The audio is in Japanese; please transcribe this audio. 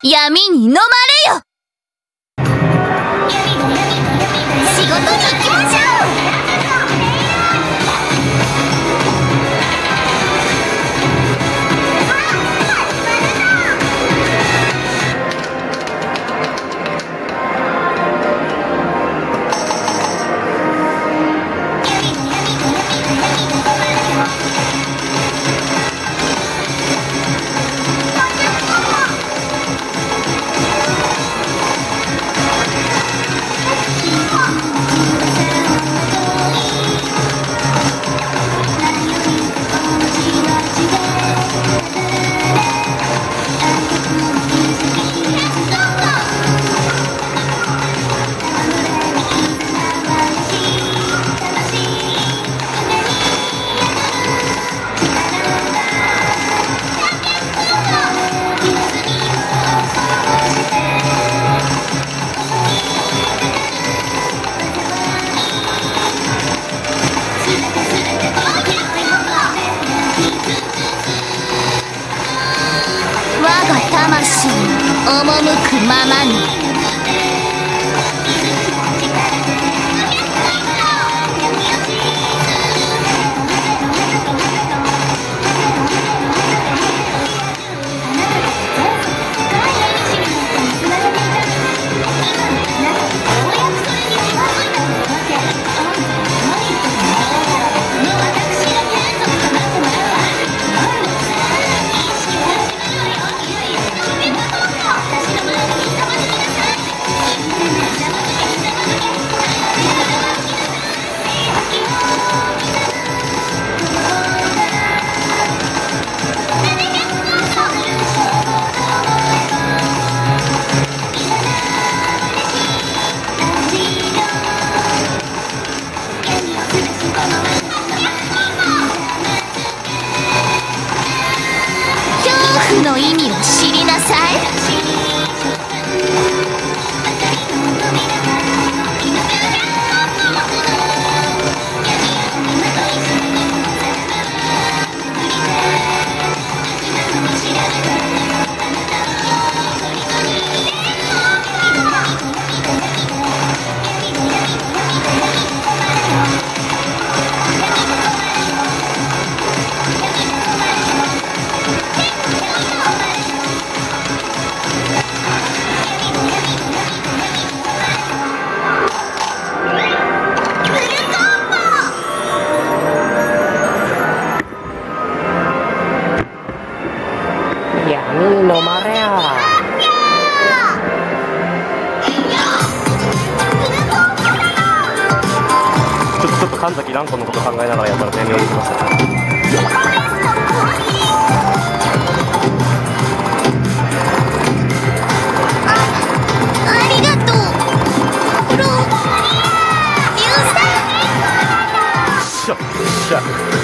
闇に飲まれよ。仕事に行きましょう。魂赴くままに。恐怖の意味を知りなさい。 闇に飲まれよ。ちょっと神崎蘭子のこと考えながらやったら全力でいきました。 ありがとう。 しゃっしゃ。